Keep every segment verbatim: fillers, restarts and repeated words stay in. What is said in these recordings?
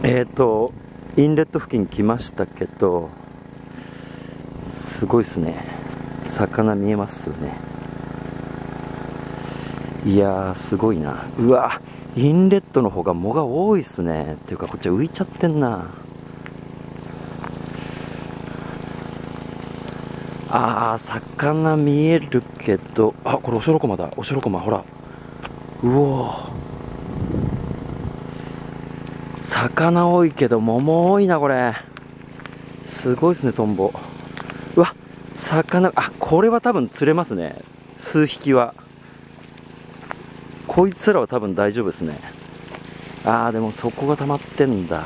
えっとインレット付近来ましたけど、すごいですね。魚見えますね。いやーすごいな。うわ、インレットの方が藻が多いっすね。っていうかこっちは浮いちゃってんな。あー魚見えるけど、あ、これおしょろこまだ。おしょろこまほら、うおー、魚多いけど桃多いな。これすごいですね。トンボ、うわ、魚、あ、これは多分釣れますね。数匹は。こいつらは多分大丈夫ですね。あーでもそこが溜まってんだ。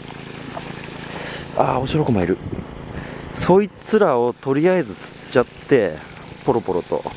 あーおしょろこまいる。そいつらをとりあえず釣っちゃって、ポロポロと釣っ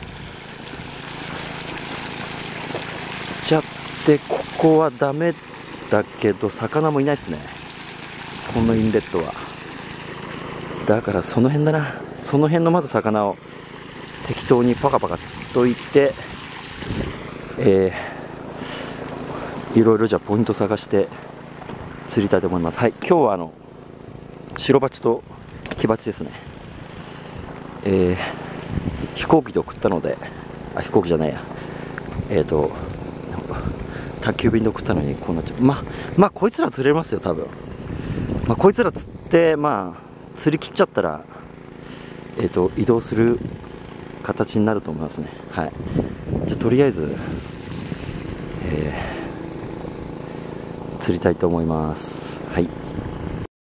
ちゃって、ここはダメだけど魚もいないですね、このインレットは。だからその辺だな。その辺のまず魚を適当にパカパカ釣っといて、えー、いろいろじゃあポイント探して釣りたいと思います。はい、今日はあの白バチとキバチですね。えー、飛行機で送ったので、あ、飛行機じゃないや、えっ、ー、と宅急便で送ったのにこうなっちゃう。まあまあこいつら釣れますよ多分。まあ、こいつら釣ってまあ釣り切っちゃったら、えっ、ー、と移動する形になると思いますね。はい、じゃあとりあえず、えー、釣りたいと思います。はい。